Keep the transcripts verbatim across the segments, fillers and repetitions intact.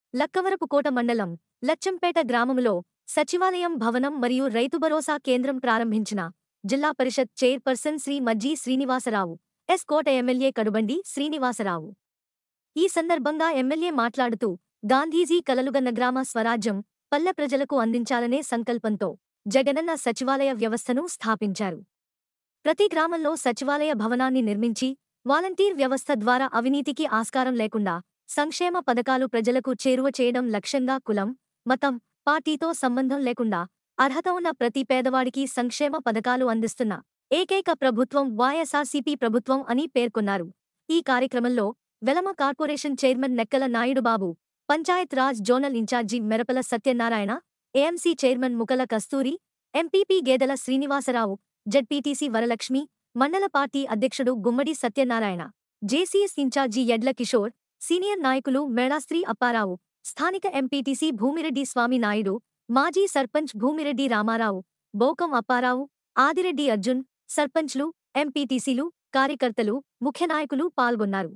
లక్కవరపుకోట మండలం లచ్చంపేట గ్రామములో సచివాలయం భవనం మరియు రైతు భరోసా కేంద్రం ప్రారంభించిన Zilla Parishad chairperson Shri Majji Srinivasarao, S Kota MLA Kadubandi Srinivasarao. ఈ సందర్భంగా ఎమ్మెల్యే మాట్లాడుతూ గాంధీజీ కలలుగన్న గ్రామ స్వరాజ్యం పల్లె ప్రజలకు అందించాలనే సంకల్పంతో జగనన్న సచివాలయ వ్యవస్థను స్థాపించారు. ప్రతి గ్రామంలో సచివాలయ భవనాన్ని నిర్మించి వాలంటీర్ వ్యవస్థ ద్వారా అవినీతికి ఆస్కారం లేకుండా సంక్షేమ పథకాలు ప్రజలకు చేరువ చేయడం లక్ష్యంగా కులం, మతం, పార్టీతో సంబంధం లేకుండా అర్హత ఉన్న ప్రతి పేదవాడికి సంక్షేమ పథకాలు అందిస్తున్న ఏకైక ప్రభుత్వం వైఎస్ఆర్సీపీ ప్రభుత్వం అని పేర్కొన్నారు. ఈ కార్యక్రమంలో Velama corporation chairman Nekkala Naidubabu, panchayat raj zonal incharge Merapala Satyanarayana, AMC chairman Mukala Kasturi, MPP Gedela Srinivasarao, ZPTC Varalakshmi, మండల పార్టీ అధ్యక్షుడు Gummadi Satyanarayana, JCS incharge Yadla Kishore, senior నాయకులు మేళాస్త్రీ అప్పారావు, స్థానిక ఎంపీటీసీ భూమిరెడ్డి స్వామి నాయుడు, మాజీ సర్పంచ్ భూమిరెడ్డి రామారావు, బోకం అప్పారావు, ఆదిరెడ్డి అర్జున్, సర్పంచ్లు, ఎంపీటీసీలు, కార్యకర్తలు, ముఖ్య నాయకులు పాల్గొన్నారు.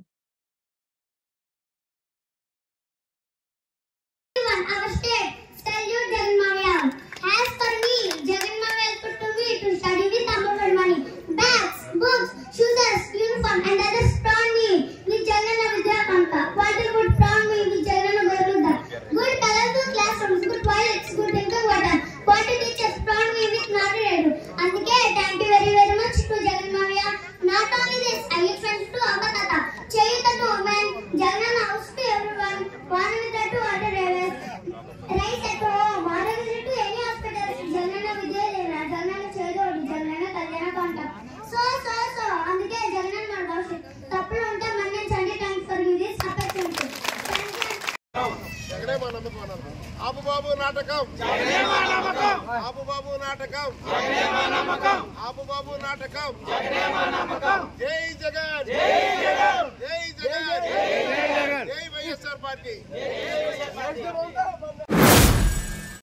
Our state salute Jagan Mavya. As for me, Jagan Mavya put to me to study with amount money. Bags, books, shoes, uniform and others prawn me with Jagan Vidya Kanka. Water would prawn me with Jagan Garuda. Good colorful classrooms, good toilets, good drinking water. Water teachers prawn me with Nadu. Andike, thank you very very much to Jagan Mavya. Not only this, I give friends to Abatata. Chayita to women, Jagan house to everyone. One with the two other railways. Right at home, water visit to any hospital. Jaganna Vidya Lera, Jaganna Chedodi, Jaganna Kalyana Contact. So, so, so, అందుకే జగన్ మన భవిష్యత్. తప్పులు ఉంటే మన్నించండి. Thanks for giving this opportunity. జగనే మా నమ్మకం. ఆపు బాబు నాటకం జగనే మా నమ్మకం. ఆపు బాబు నాటకం జగనే మా నమ్మకం. ఆపు బాబు నాటకం జగనే మా నమ్మకం. జై జగన్, జై జగన్, జై